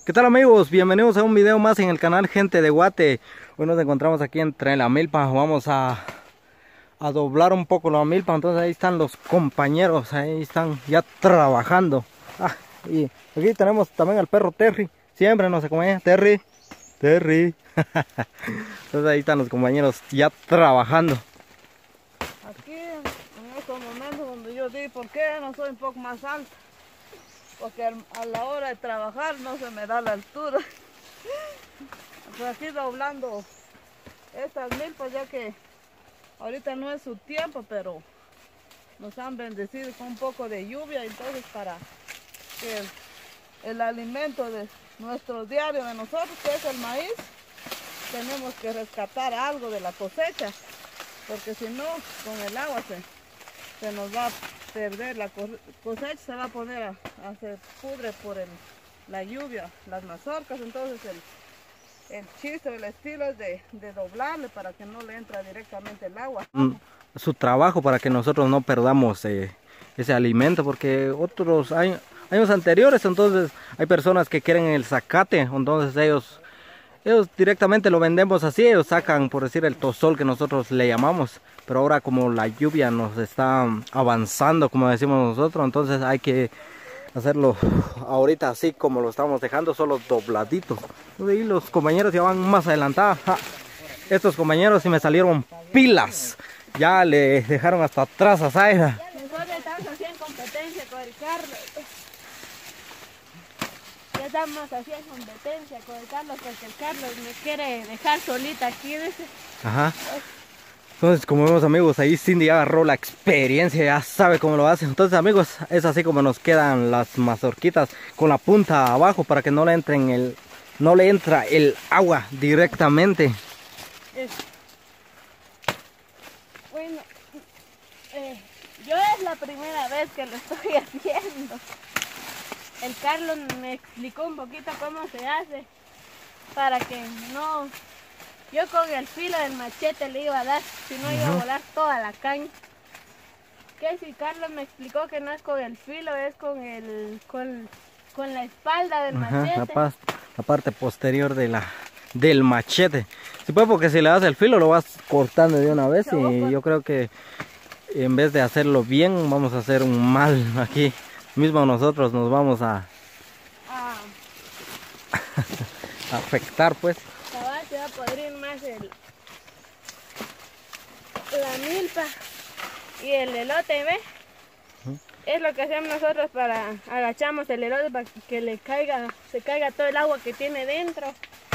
¿Qué tal amigos? Bienvenidos a un video más en el canal Gente de Guate. Hoy nos encontramos aquí entre la milpa. Vamos a doblar un poco la milpa. Entonces ahí están los compañeros. Ahí están ya trabajando. Y aquí tenemos también al perro Terry. Siempre nos acompaña. Terry. Entonces ahí están los compañeros ya trabajando. Aquí en estos momentos donde yo digo, ¿por qué no soy un poco más alto? Porque a la hora de trabajar no se me da la altura. Pues aquí doblando estas milpas, ya que ahorita no es su tiempo, pero nos han bendecido con un poco de lluvia, entonces para que el alimento de nuestro diario de nosotros, que es el maíz, tenemos que rescatar algo de la cosecha, porque si no, con el agua se nos va a perder la cosecha, se va a poner a se pudre por la lluvia, las mazorcas. Entonces el chiste, el estilo es de doblarle para que no le entre directamente el agua. Su trabajo para que nosotros no perdamos ese alimento, porque otros años anteriores, entonces hay personas que quieren el zacate, entonces ellos directamente lo vendemos así, ellos sacan, por decir, el tosol que nosotros le llamamos, pero ahora como la lluvia nos está avanzando, como decimos nosotros, entonces hay que hacerlo ahorita así como lo estamos dejando, solo dobladitos. Y los compañeros ya van más adelantados. Estos compañeros sí me salieron pilas, ya le dejaron hasta atrás a Zaira. Nosotros estamos haciendo competencia con el Carlos. Ya estamos haciendo competencia con el Carlos porque el Carlos me quiere dejar solita aquí, dice. Ajá. Entonces, como vemos amigos, ahí Cindy ya agarró la experiencia, ya sabe cómo lo hace. Entonces amigos, es así como nos quedan las mazorquitas, con la punta abajo para que no le entra el agua directamente. Bueno, yo es la primera vez que lo estoy haciendo. El Carlos me explicó un poquito cómo se hace para que no... Yo con el filo del machete le iba a dar, si no iba a volar toda la caña. Que si Carlos me explicó que no es con el filo, es con la espalda del machete. La parte posterior del machete. Sí, pues, porque si le das el filo lo vas cortando de una vez y yo creo que en vez de hacerlo bien vamos a hacer un mal aquí. Mismo nosotros nos vamos a afectar pues. Se va a podrir más la milpa y el elote, ¿ves? Es lo que hacemos nosotros agachamos el elote para que se caiga todo el agua que tiene dentro.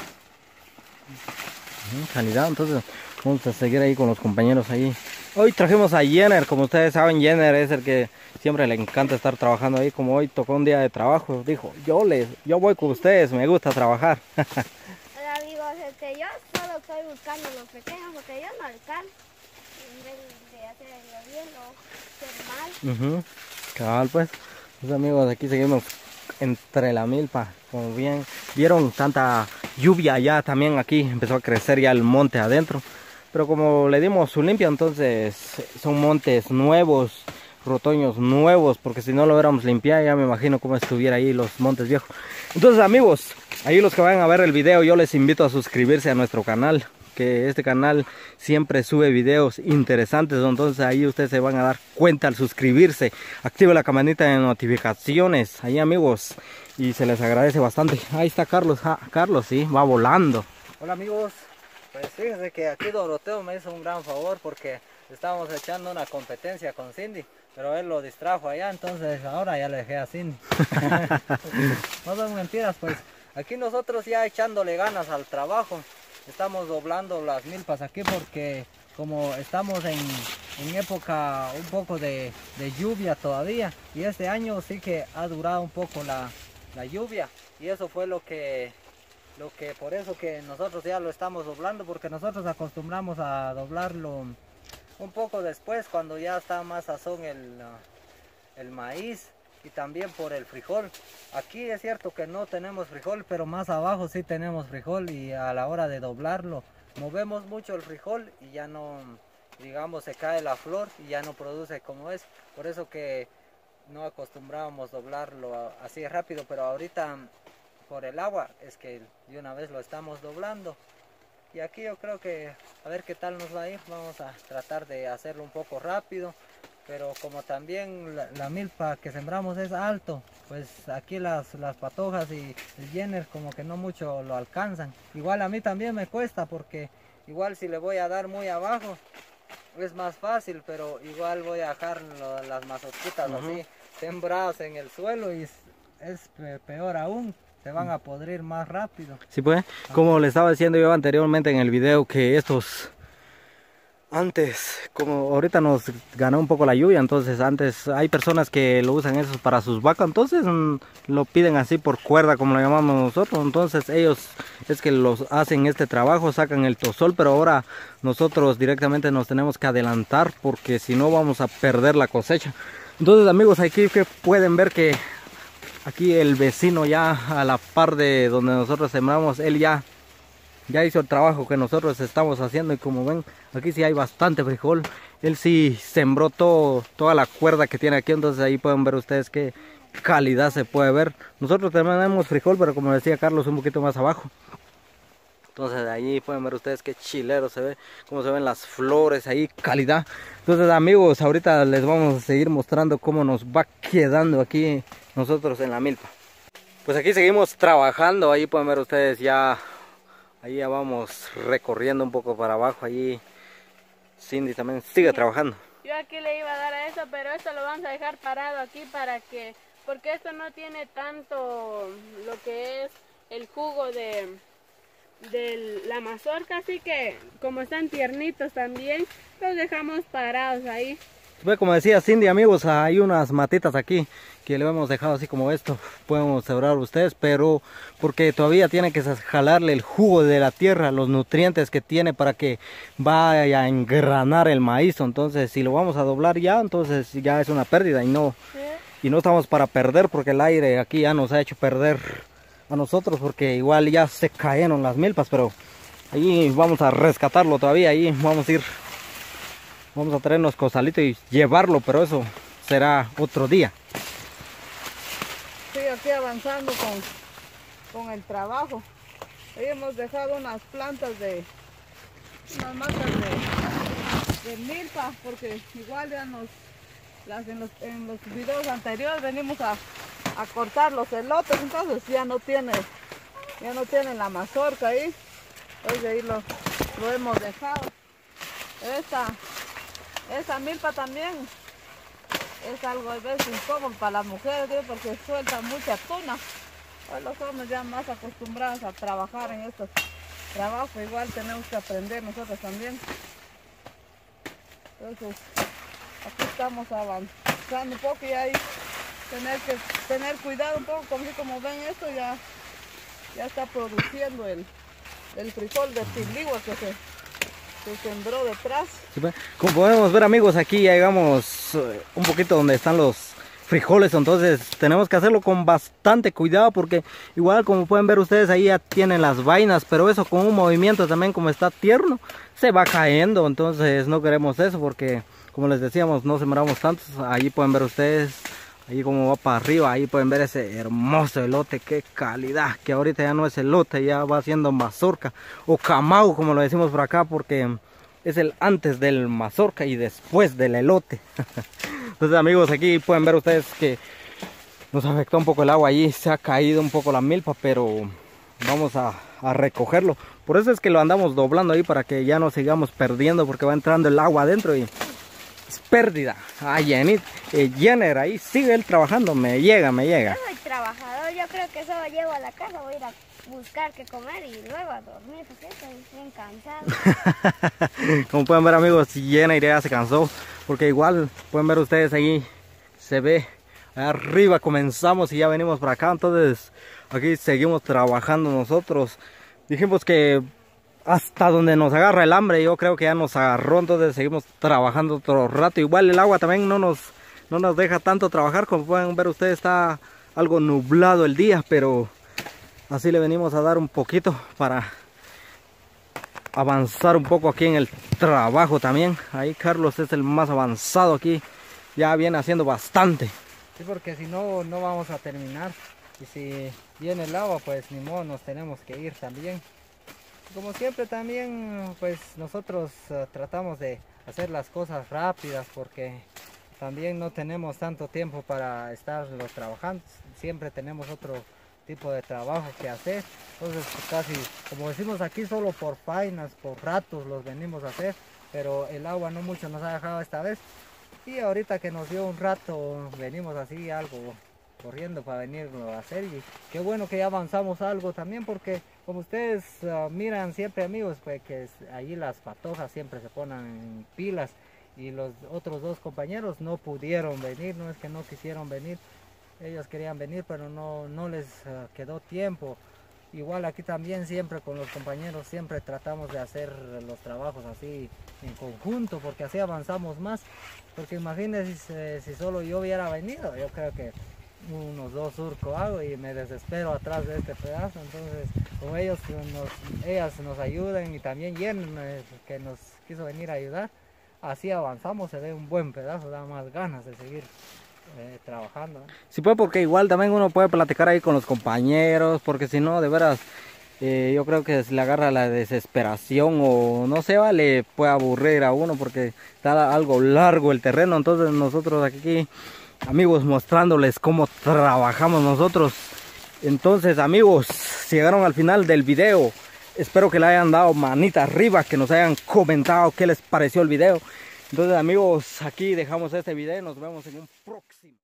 Calidad, entonces vamos a seguir ahí con los compañeros ahí. Hoy trajimos a Jenner, como ustedes saben, Jenner es el que siempre le encanta estar trabajando ahí. Como hoy tocó un día de trabajo, dijo, yo voy con ustedes, me gusta trabajar. Hola amigos, yo solo estoy buscando los pequeños porque yo no alcanzo. En vez de hacerlo bien o hacer mal. Cabal pues, amigos, aquí seguimos entre la milpa. Como bien vieron, tanta lluvia ya también aquí empezó a crecer ya el monte adentro, pero como le dimos su limpia, entonces son montes nuevos, retoños nuevos, porque si no lo hubiéramos limpiado ya me imagino cómo estuviera ahí los montes viejos. Entonces amigos, ahí los que vayan a ver el video, yo les invito a suscribirse a nuestro canal, que este canal siempre sube videos interesantes, entonces ahí ustedes se van a dar cuenta al suscribirse. Active la campanita de notificaciones ahí amigos, y se les agradece bastante. Ahí está Carlos, Carlos sí, va volando. Hola amigos, pues fíjense que aquí Doroteo me hizo un gran favor porque estábamos echando una competencia con Cindy, pero él lo distrajo allá, entonces ahora ya le dejé a Cindy. No son mentiras, pues aquí nosotros ya echándole ganas al trabajo. Estamos doblando las milpas aquí porque como estamos en época un poco de lluvia todavía, y este año sí que ha durado un poco la lluvia, y eso fue por eso que nosotros ya lo estamos doblando, porque nosotros acostumbramos a doblarlo un poco después cuando ya está más sazón el maíz, y también por el frijol. Aquí es cierto que no tenemos frijol, pero más abajo sí tenemos frijol, y a la hora de doblarlo movemos mucho el frijol y ya no, digamos, se cae la flor y ya no produce como es. Por eso que no acostumbrábamos doblarlo así rápido, pero ahorita por el agua es que de una vez lo estamos doblando. Y aquí yo creo que a ver qué tal nos va a ir. Vamos a tratar de hacerlo un poco rápido, pero como también la milpa que sembramos es alto, pues aquí las patojas y el Jenner como que no mucho lo alcanzan. Igual a mí también me cuesta, porque igual si le voy a dar muy abajo es más fácil, pero igual voy a dejar las mazorquitas así sembradas en el suelo y es peor aún. Se van a podrir más rápido. Sí, pues, como le estaba diciendo yo anteriormente en el video, que estos antes, como ahorita nos ganó un poco la lluvia, entonces antes hay personas que lo usan eso para sus vacas, entonces lo piden así por cuerda, como lo llamamos nosotros. Entonces ellos es que los hacen este trabajo, sacan el tosol, pero ahora nosotros directamente nos tenemos que adelantar, porque si no vamos a perder la cosecha. Entonces, amigos, aquí que pueden ver que aquí el vecino ya a la par de donde nosotros sembramos, él ya hizo el trabajo que nosotros estamos haciendo. Y como ven, aquí sí hay bastante frijol. Él sí sembró toda la cuerda que tiene aquí, entonces ahí pueden ver ustedes qué calidad se puede ver. Nosotros también tenemos frijol, pero como decía Carlos, un poquito más abajo. Entonces ahí pueden ver ustedes qué chilero se ve, cómo se ven las flores ahí, calidad. Entonces, amigos, ahorita les vamos a seguir mostrando cómo nos va quedando aquí nosotros en la milpa. Pues aquí seguimos trabajando, ahí pueden ver ustedes ya, ahí ya vamos recorriendo un poco para abajo. Ahí Cindy también sigue trabajando. Yo aquí le iba a dar a eso, pero esto lo vamos a dejar parado aquí porque esto no tiene tanto lo que es el jugo de la mazorca, así que como están tiernitos también, los dejamos parados ahí. Como decía Cindy, amigos, hay unas matitas aquí que le hemos dejado así como esto, podemos sembrar ustedes, pero porque todavía tiene que jalarle el jugo de la tierra, los nutrientes que tiene para que vaya a engranar el maíz. Entonces si lo vamos a doblar ya, entonces ya es una pérdida y no estamos para perder, porque el aire aquí ya nos ha hecho perder a nosotros, porque igual ya se cayeron las milpas, pero ahí vamos a rescatarlo todavía. Ahí vamos a traernos costalito y llevarlo, pero eso será otro día. Sí, aquí avanzando con el trabajo. Ahí hemos dejado unas plantas unas matas de milpa, porque igual ya en los videos anteriores venimos a cortar los elotes, entonces ya no tienen la mazorca ahí. Entonces ahí lo hemos dejado. Esta milpa también es algo a veces incómodo para las mujeres, ¿sí? Porque suelta mucha tuna. Hoy los hombres ya más acostumbrados a trabajar en estos trabajos, igual tenemos que aprender nosotros también. Entonces aquí estamos avanzando un poco y ahí tener cuidado un poco, como ven esto ya está produciendo el frijol de tiligua que se sembró detrás. Sí, como podemos ver, amigos, aquí ya llegamos un poquito donde están los frijoles, entonces tenemos que hacerlo con bastante cuidado, porque igual como pueden ver ustedes ahí ya tienen las vainas, pero eso con un movimiento también, como está tierno, se va cayendo. Entonces no queremos eso, porque como les decíamos, no sembramos tantos. Ahí pueden ver ustedes ahí como va para arriba, ahí pueden ver ese hermoso elote, qué calidad, que ahorita ya no es elote, ya va siendo mazorca o camau, como lo decimos por acá, porque es el antes del mazorca y después del elote. Entonces, amigos, aquí pueden ver ustedes que nos afectó un poco el agua, allí se ha caído un poco la milpa, pero vamos a recogerlo. Por eso es que lo andamos doblando ahí, para que ya no sigamos perdiendo, porque va entrando el agua adentro y es pérdida. Jenner ahí sigue él trabajando, me llega. Yo soy trabajador, yo creo que solo llego a la casa, voy a ir a buscar qué comer y luego a dormir, porque estoy bien cansado. Como pueden ver, amigos, Jenner ya se cansó, porque igual pueden ver ustedes ahí, se ve arriba, comenzamos y ya venimos para acá. Entonces aquí seguimos trabajando nosotros. Dijimos que hasta donde nos agarra el hambre, yo creo que ya nos agarró, entonces seguimos trabajando otro rato. Igual el agua también no nos deja tanto trabajar, como pueden ver ustedes está algo nublado el día, pero así le venimos a dar un poquito para avanzar un poco aquí en el trabajo también. Ahí Carlos es el más avanzado aquí, ya viene haciendo bastante. Sí, porque si no, no vamos a terminar. Y viene el agua, pues ni modo, nos tenemos que ir también. Como siempre también, pues nosotros tratamos de hacer las cosas rápidas porque también no tenemos tanto tiempo para estarlo trabajando. Siempre tenemos otro tipo de trabajo que hacer. Entonces pues, casi, como decimos aquí, solo por faenas, por ratos los venimos a hacer. Pero el agua no mucho nos ha dejado esta vez. Y ahorita que nos dio un rato, venimos así algo corriendo para venirlo a hacer, y qué bueno que ya avanzamos algo también, porque como ustedes miran siempre, amigos, pues que allí las patojas siempre se ponen pilas, y los otros dos compañeros no pudieron venir, no es que no quisieron venir, ellos querían venir pero no les quedó tiempo. Igual aquí también siempre con los compañeros siempre tratamos de hacer los trabajos así en conjunto, porque así avanzamos más, porque imagínense si solo yo hubiera venido, yo creo que unos 2 surcos hago y me desespero atrás de este pedazo. Entonces como ellas nos ayudan, y también Jen que nos quiso venir a ayudar, así avanzamos, se ve un buen pedazo, da más ganas de seguir trabajando. Sí, pues porque igual también uno puede platicar ahí con los compañeros, porque si no, de veras, yo creo que se le agarra la desesperación o no sé, le puede aburrir a uno porque está algo largo el terreno. Entonces nosotros aquí, amigos, mostrándoles cómo trabajamos nosotros. Entonces, amigos, si llegaron al final del video, espero que le hayan dado manita arriba, que nos hayan comentado qué les pareció el video. Entonces, amigos, aquí dejamos este video y nos vemos en un próximo.